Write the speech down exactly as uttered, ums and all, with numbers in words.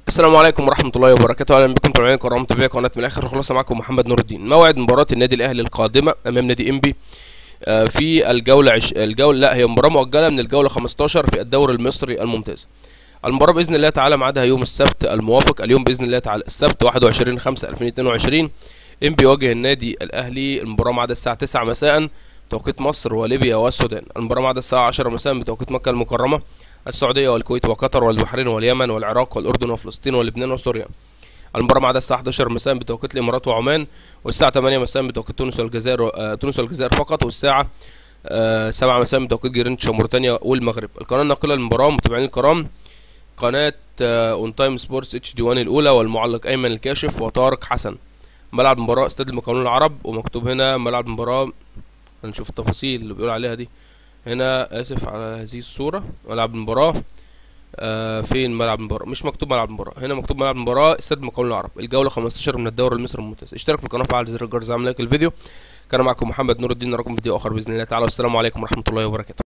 السلام عليكم ورحمة الله وبركاته. أهلا بكم متابعين كرام متابعي قناة من الآخر خلاصة. معكم محمد نور الدين. موعد مباراة النادي الأهلي القادمة أمام نادي إنبي في الجولة عش... الجولة لا هي مباراة مؤجلة من الجولة خمستاشر في الدوري المصري الممتاز. المباراة بإذن الله تعالى ميعادها يوم السبت الموافق اليوم بإذن الله تعالى السبت واحد وعشرين خمسة ألفين واتنين وعشرين. إنبي يواجه النادي الأهلي. المباراة ميعادها الساعة تسعة مساء بتوقيت مصر وليبيا والسودان. المباراة ميعادها الساعة عشرة مساء بتوقيت مكة المكرمة، السعودية والكويت وقطر والبحرين واليمن والعراق والأردن وفلسطين ولبنان وسوريا. المباراة ميعادها الساعة حداشر مساء بتوقيت الإمارات وعمان، والساعة تمانية مساء بتوقيت تونس والجزائر آه تونس والجزائر فقط، والساعة آه سبعة مساء بتوقيت جرينتش وموريتانيا والمغرب. القناة الناقلة للمباراة متابعين الكرام قناة اون تايم سبورتس اتش دي واحد الأولى، والمعلق أيمن الكاشف وطارق حسن. ملعب المباراة استاد المقاولون العرب، ومكتوب هنا ملعب المباراة. هنشوف التفاصيل اللي بيقول عليها دي هنا. آسف على هذه الصورة. ملعب المباراة آه فين ملعب المباراة؟ مش مكتوب ملعب المباراة هنا، مكتوب ملعب المباراة استاد المقاولون العرب. الجولة خمستاشر من الدوري المصري الممتاز. اشترك في القناة وفعل زر الجرس، اعمل لايك الفيديو. كان معكم محمد نور الدين، نراكم فيديو آخر بإذن الله تعالى، والسلام عليكم ورحمة الله وبركاته.